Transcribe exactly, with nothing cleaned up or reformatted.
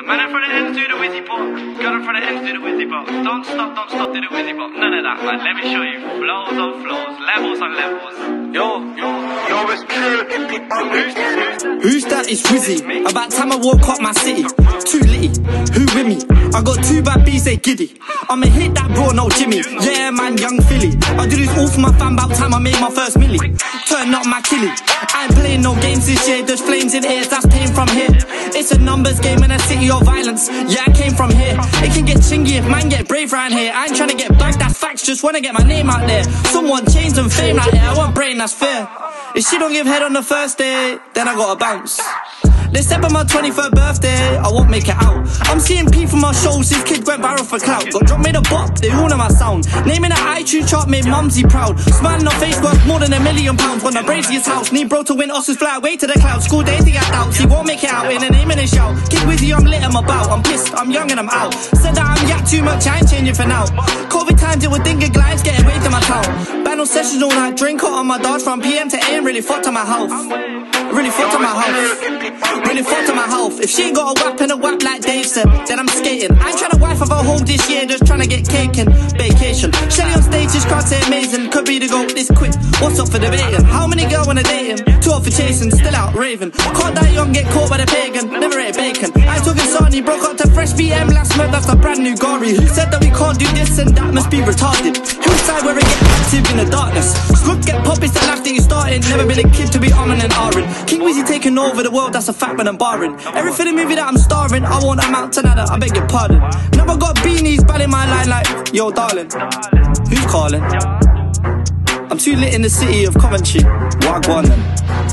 Man in front of the ends do the whizzy pop. Girl in front of the ends do the whizzy pop. Don't stop, don't stop, do the whizzy pop. None of that, man. Let me show you. Flows on flows, levels on levels. Yo, yo, yo, it's true. Who's that? Who's that? It's Wizzy. About time I woke up my city. Too litty. Who with me? I got two bad bees, they giddy. I'ma hit that bro, no Jimmy. Yeah, man, young Philly. I do this all for my fam, about time I made my first milli. Turn up my killie. I ain't playing no games this year. There's flames in ears, that's pain from here. It's a numbers game in a city of violence. Yeah, I came from here. It can get chingy if man get brave round here. I ain't trying to get bagged, that's facts. Just wanna get my name out there. Someone change and fame out here. I want brain, that's fair. If she don't give head on the first day, then I gotta bounce. They said by my twenty-third birthday, I won't make it out. I'm seeing P from my shows, this kid went viral for clout. Got drop made a bop, they all know my sound. Naming an iTunes chart made mumsy proud. Smiling on face worth more than a million pounds. When the braziest house, need bro to win Oscars, fly away to the clouds. School days he got doubts, he won't make it out. In the name and a shout, Kid Wizzy, I'm lit, I'm about. I'm pissed, I'm young and I'm out. Said that I'm yak too much, I ain't changing for now. Covid times it would think it glides, getting away to my town. Band on sessions all night, drink hot on my dodge. From P M to A M, really fucked to my health. Really fucked to my health. Really fucked to my health. If she ain't got a whap and a whap like Dave said, then I'm skating. I ain't trying to wife of a home this year, just trying to get cake and vacation. Shelly on stage, this crowd say amazing. Could be the goat, this quick. What's up for debating? How many girls wanna date him? Two up for chasing, still out raving. Can't die young, get caught by the pagan. Never ate bacon. I ain't talking Sonny, broke up to fresh B M last month. That's a brand new Gary. Who said that we can't do this and that must be retarded? Whose side where it get active in the darkness? Look, get pop, it's the life that you started. Never been a kid to be arming and arring. King Wizzy taking over the world, that's a fact when I'm barring. Every film movie that I'm starring, I want a Mount Tanada, I beg your pardon. Now I got beanies banning my line like, yo darling, who's calling? I'm too lit in the city of Coventry, Wagwan then.